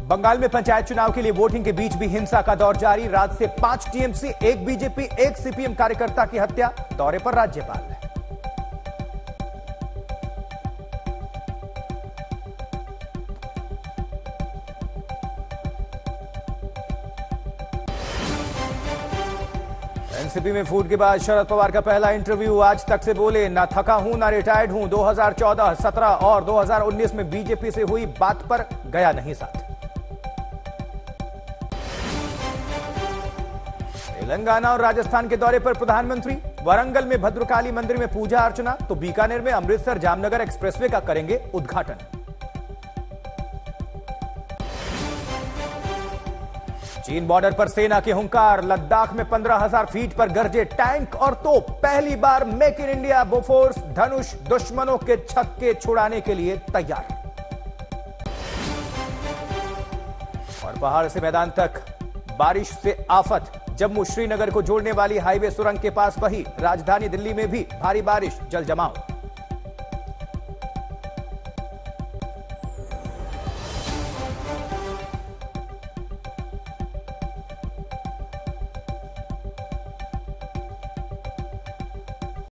बंगाल में पंचायत चुनाव के लिए वोटिंग के बीच भी हिंसा का दौर जारी। रात से 5 टीएमसी, 1 बीजेपी, 1 सीपीएम कार्यकर्ता की हत्या। दौरे पर राज्यपाल। एनसीपी में फूट के बाद शरद पवार का पहला इंटरव्यू। आज तक से बोले, ना थका हूं ना रिटायर्ड हूं। 2014, 17 और 2019 में बीजेपी से हुई बात पर गया नहीं साथ। तेलंगाना और राजस्थान के दौरे पर प्रधानमंत्री। वरंगल में भद्रकाली मंदिर में पूजा अर्चना, तो बीकानेर में अमृतसर जामनगर एक्सप्रेसवे का करेंगे उद्घाटन। चीन बॉर्डर पर सेना के हुंकार। लद्दाख में 15,000 फीट पर गरजे टैंक और तोप। पहली बार make in India Bofors Dhanush दुश्मनों के छक्के छुड़ाने के लिए तैयार। और पहाड़ से मैदान तक बारिश से आफत। जम्मू श्रीनगर को जोड़ने वाली हाईवे सुरंग के पास बही। राजधानी दिल्ली में भी भारी बारिश, जल जमाव।